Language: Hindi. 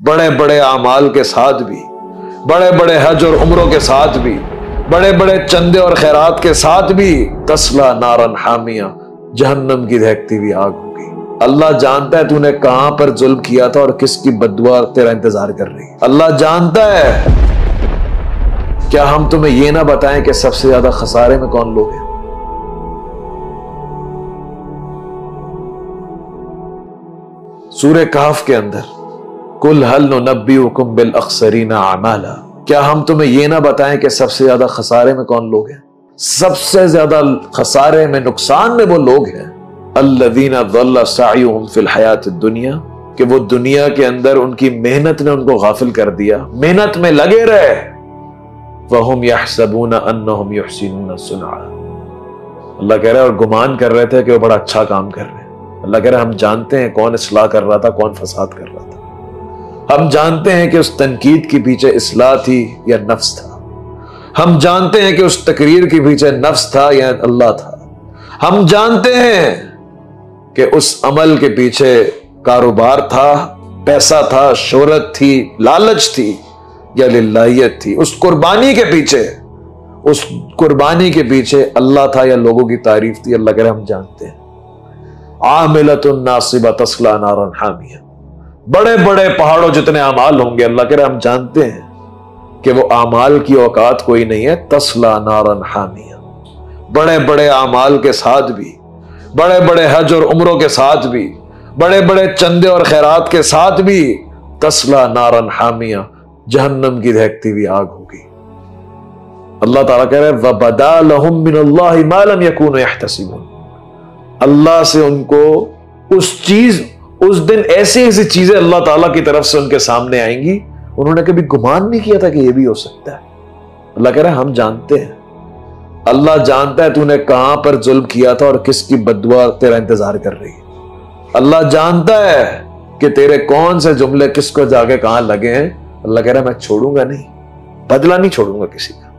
बड़े बड़े आमाल के साथ भी, बड़े बड़े हज और उम्रों के साथ भी, बड़े बड़े चंदे और खैरात के साथ भी तस्ला नारन हामिया, जहन्नम की दहकती हुई आग होगी। अल्लाह जानता है तूने कहां पर जुल्म किया था और किसकी बद्दुआ तेरा इंतजार कर रही है। अल्लाह जानता है। क्या हम तुम्हें यह ना बताएं कि सबसे ज्यादा खसारे में कौन लोग हैं? सूरह कहफ के अंदर कुल हल नुनब्बिउकुम बिल अखसरीना अमाला, क्या हम तुम्हें यह ना बताएं कि सबसे ज्यादा खसारे में कौन लोग हैं? सबसे ज्यादा खसारे में, नुकसान में वो लोग हैं अल्लज़ीना ज़ल्ला सअयुहुम फिल हयात दुनिया, कि वो दुनिया के अंदर उनकी मेहनत ने उनको गाफिल कर दिया, मेहनत में लगे रहे। वहुम यहसबूना अन्नहुम युहसिनूना सुन्आ, अल्लाह कह रहा है और गुमान कर रहे थे कि वो बड़ा अच्छा काम कर रहे हैं। अल्लाह कह रहा है हम जानते हैं कौन इस्लाह कर रहा था, कौन फसाद कर रहा था। हम जानते हैं कि उस तनकीद के पीछे इस्लाह थी या नफ्स था। हम जानते हैं कि उस तकरीर के पीछे नफ्स था या अल्लाह था। हम जानते हैं कि उस अमल के पीछे कारोबार था, पैसा था, शोहरत थी, लालच थी या लिल्लाहियत थी। उस कुर्बानी के पीछे अल्लाह था या लोगों की तारीफ थी। अल्लाह कह रहे हम जानते हैं। आमिलतुन नासिबा तस्ला नारन हामिया, बड़े बड़े पहाड़ों जितने अमाल होंगे, अल्लाह कह रहे हम जानते हैं कि वो अमाल की औकात कोई नहीं है। तस्ला नारन हामिया, बड़े बड़े अमाल के साथ भी, बड़े बड़े हज और उम्रों के साथ भी, बड़े बड़े चंदे और खैरात के साथ भी तस्ला नारन हामिया, जहन्नम की दहकती हुई आग होगी। अल्लाह ताला कह रहे हैं वबदा लहुम मिनल्लाहि मा लम यकूनु यहतसिबून, अल्लाह से उनको उस दिन ऐसी ऐसी चीजें अल्लाह ताला की तरफ से उनके सामने आएंगी उन्होंने कभी गुमान नहीं किया था कि यह भी हो सकता है। अल्लाह कह रहा है हम जानते हैं। अल्लाह जानता है तूने कहां पर जुल्म किया था और किसकी बद्दुआ तेरा इंतजार कर रही है। अल्लाह जानता है कि तेरे कौन से जुमले किसको जाके कहां लगे हैं। अल्लाह कह रहा है मैं छोड़ूंगा नहीं, बदला नहीं छोड़ूंगा किसी का।